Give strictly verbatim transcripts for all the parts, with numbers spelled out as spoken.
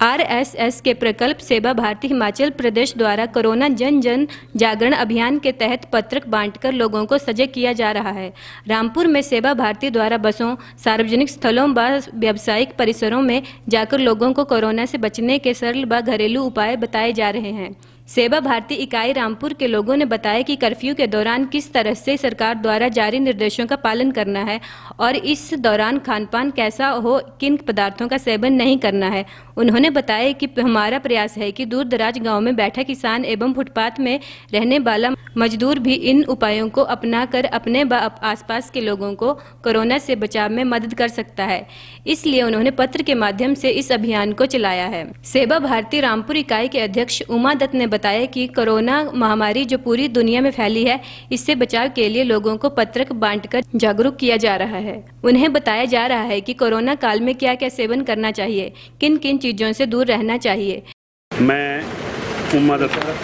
R S S के प्रकल्प सेवा भारती हिमाचल प्रदेश द्वारा कोरोना जन जन जागरण अभियान के तहत पत्रक बांटकर लोगों को सजग किया जा रहा है। रामपुर में सेवा भारती द्वारा बसों, सार्वजनिक स्थलों व व्यावसायिक परिसरों में जाकर लोगों को कोरोना से बचने के सरल व घरेलू उपाय बताए जा रहे हैं। सेवा भारती इकाई रामपुर के लोगों ने बताया कि कर्फ्यू के दौरान किस तरह से सरकार द्वारा जारी निर्देशों का पालन करना है और इस दौरान खानपान कैसा हो, किन पदार्थों का सेवन नहीं करना है। उन्होंने बताया कि हमारा प्रयास है कि दूर दराज गांव में बैठा किसान एवं फुटपाथ में रहने वाला मजदूर भी इन उपायों को अपनाकर अपने व आसपास के लोगों को कोरोना से बचाव में मदद कर सकता है। इसलिए उन्होंने पत्र के माध्यम से इस अभियान को चलाया है। सेवा भारती रामपुर इकाई के अध्यक्ष उमा दत्त ने बताया कि कोरोना महामारी जो पूरी दुनिया में फैली है, इससे बचाव के लिए लोगों को पत्रक बांटकर जागरूक किया जा रहा है। उन्हें बताया जा रहा है कि कोरोना काल में क्या क्या सेवन करना चाहिए, किन किन चीजों से दूर रहना चाहिए। मैं उमा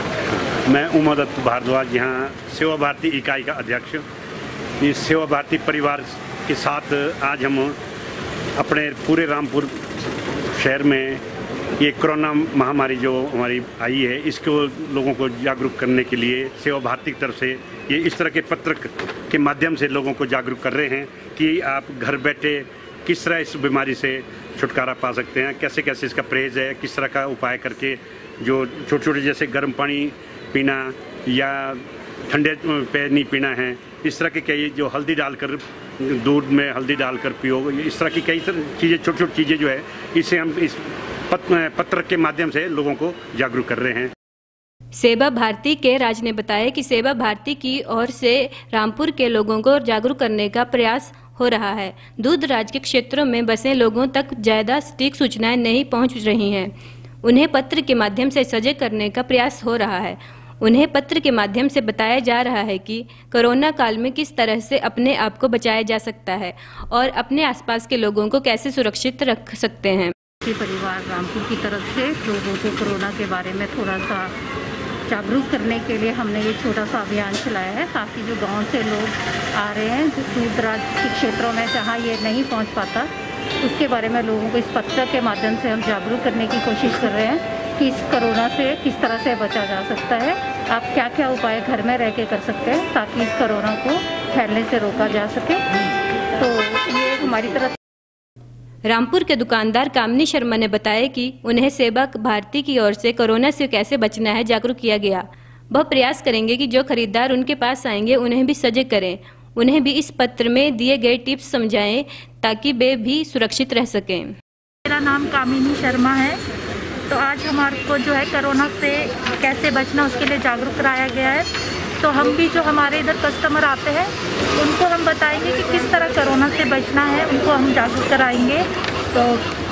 दत्त मैं उमा दत्त भारद्वाज यहाँ सेवा भारती इकाई का अध्यक्ष। इस सेवा भारती परिवार के साथ आज हम अपने पूरे रामपुर शहर में ये कोरोना महामारी जो हमारी आई है, इसको लोगों को जागरूक करने के लिए सेवा भारती की तरफ से ये इस तरह के पत्रक के माध्यम से लोगों को जागरूक कर रहे हैं कि आप घर बैठे किस तरह इस बीमारी से छुटकारा पा सकते हैं, कैसे कैसे इसका परहेज है, किस तरह का उपाय करके जो छोटे छोटे जैसे गर्म पानी पीना या ठंडे पे नहीं पीना है, इस तरह के कई जो हल्दी डालकर दूध में हल्दी डालकर पियो, इस तरह की कई चीज़ें छोटी छोटी चीज़ें जो है इसे हम इस पत्र के माध्यम से लोगों को जागरूक कर रहे हैं। सेवा भारती के राज ने बताया कि सेवा भारती की ओर से रामपुर के लोगों को जागरूक करने का प्रयास हो रहा है। दूर दराज के क्षेत्रों में बसे लोगों तक ज्यादा सटीक सूचनाएं नहीं पहुंच रही हैं। उन्हें पत्र के माध्यम से सजग करने का प्रयास हो रहा है। उन्हें पत्र के माध्यम से बताया जा रहा है कि कोरोना काल में किस तरह से अपने आप को बचाया जा सकता है और अपने आसपास के लोगों को कैसे सुरक्षित रख सकते हैं। परिवार रामपुर की तरफ से लोगों को कोरोना के बारे में थोड़ा सा जागरूक करने के लिए हमने ये छोटा सा अभियान चलाया है, ताकि जो गांव से लोग आ रहे हैं दूर दराज के क्षेत्रों में जहां ये नहीं पहुंच पाता, उसके बारे में लोगों को इस पत्र के माध्यम से हम जागरूक करने की कोशिश कर रहे हैं कि इस कोरोना से किस तरह से बचा जा सकता है, आप क्या क्या उपाय घर में रह के कर सकते हैं ताकि इस कोरोना को फैलने से रोका जा सके। तो ये हमारी तरफ। रामपुर के दुकानदार कामनी शर्मा ने बताया कि उन्हें सेवा भारती की ओर से कोरोना से कैसे बचना है जागरूक किया गया। वह प्रयास करेंगे कि जो खरीदार उनके पास आएंगे उन्हें भी सजग करें, उन्हें भी इस पत्र में दिए गए टिप्स समझाएं ताकि वे भी सुरक्षित रह सकें। मेरा नाम कामिनी शर्मा है। तो आज हमारे को जो है कोरोना से कैसे बचना उसके लिए जागरूक कराया गया है। तो हम भी जो हमारे इधर कस्टमर आते हैं उनको हम बताएंगे कि किस तरह कोरोना से बचना है, उनको हम जागरूक कराएंगे। तो